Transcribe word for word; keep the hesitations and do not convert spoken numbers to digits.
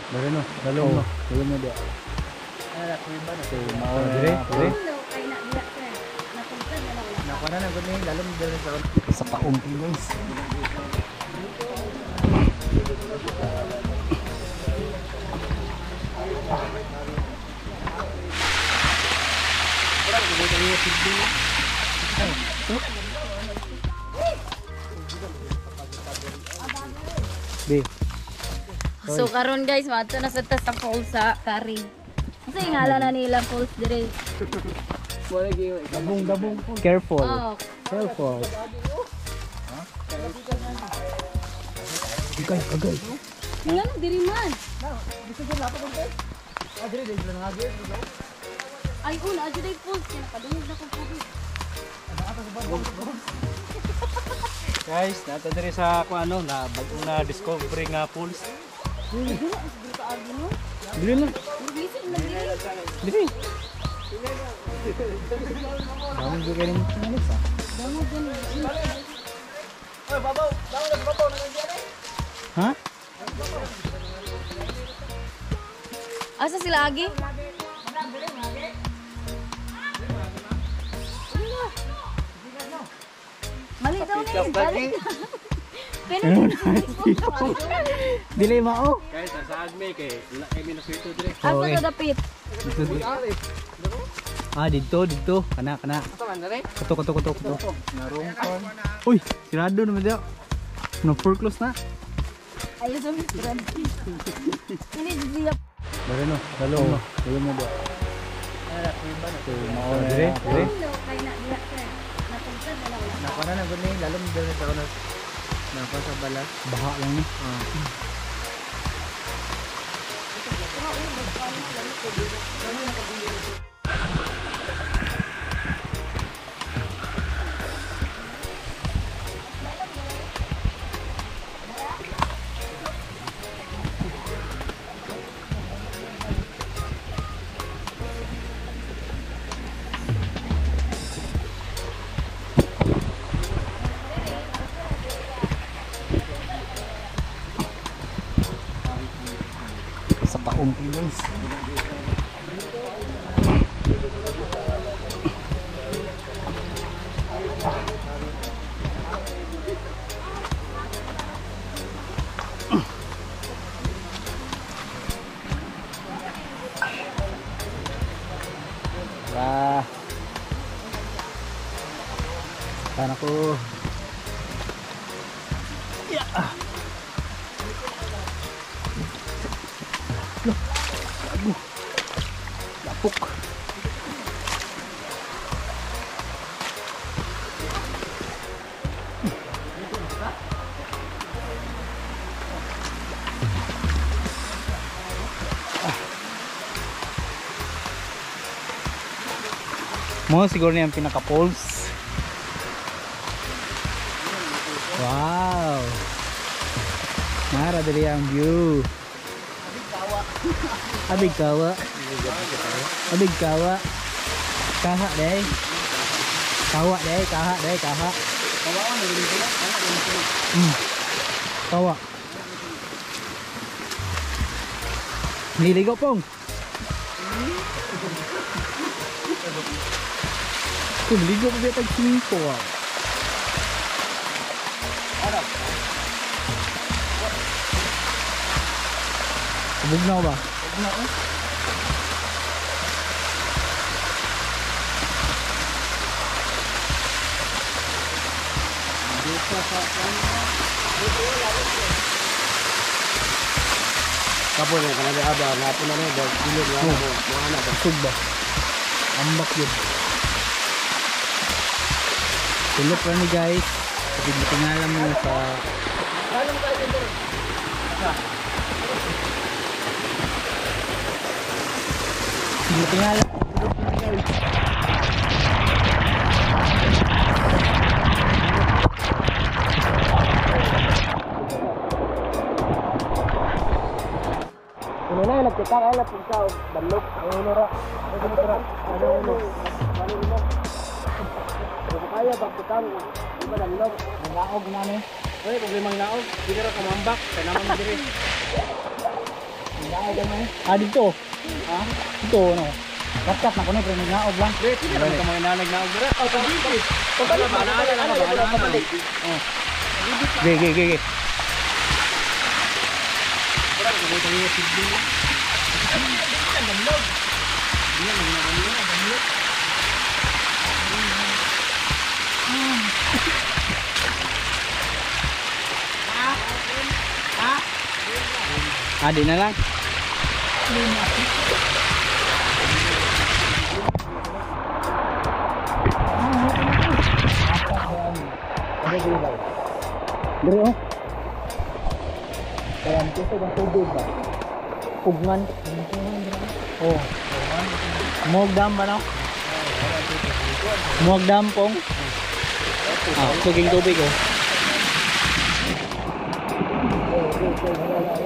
Dari no, dalong no. Dalong na dia. Ano na kuwi ba na? So, mao dire, dire. Nakana na gud ni lalom dire sa Sa paong guys. Be. So karon guys, mato na sa tas sa falls sa Kari. Kasi ingala na nila falls dire. Dabong, dabong. Careful. Oh, Careful. Agay, agay. wala na diri man. Ay una, adyo day falls kaya nakadungog na kong tubig. guys, nato dire sa kung ano na bagong na discovery nga pools. Dili na. Bisin na diri. Dili. Daming juga ni manis ah. Damo din. Oy, babaw, babaw na babaw na nandiyan eh. Ha? Asa sila agi? Mali daw ni. Balik. Pero Dili mao. Guys, sa agme kay wala kay minusito dire. asa Okay. to dapit? Dito, dito. Ah, dito, dito. Kana, kana. Asa man dire? Kuto, kuto, kuto, kuto. Narungkon. Uy, sirado naman dia. No for close na. Ayos sa restaurant. Ini dia. Dari no, dalong no. Dalong na dia. Ano na kuwi ba na? So, mao dire, dire. Kay na dia ka. Napunta na lang. Nakana na gud ni lalom dire sa kuno. Nako sa balat. Baha lang ni. Sa paong guys. Wah. Sana ko. Ya. Loh. Aduh. Lapuk. Mo siguro niya ang pinaka-pulse. Wow. Mara dali ang view. Abig kawa. Abig kawa. Kaha deh. Kawa deh, kaha deh, kaha. Hmm. Kawa. Niligo pong. Kung ligo pa biya tag-swimming po ah. Sabog na ko ba? Sabog na ko. Kapon na kanang aba na po na ni dag ilog na mo mo ana ba Sug ba? Ambak yun. Tulog lang ni guys. Kasi tingala mo sa... Tingala. Kuno na nagkita kay la pugsa og balok uno ra ano ra ano uno ano uno kung kaya baktikan di ba dalog naog na ni oy problema naog di ra kamambak kay naman diri Ah, dito. Ha? Dito, no? Kaskat na ko na, pero nagnaog lang. Sige, sige naman ka mga nanag na ugra. Oh, pabibit. Pabalik, pabalik, pabalik, pabalik. Oh. Ge, ge, ge, ge. Ah, di na lang. Dari oh. Kayan ko sa tubig ba? Pugman. Oh. Mogdam ba no? Mogdam pong. Ah, suging tubig oh.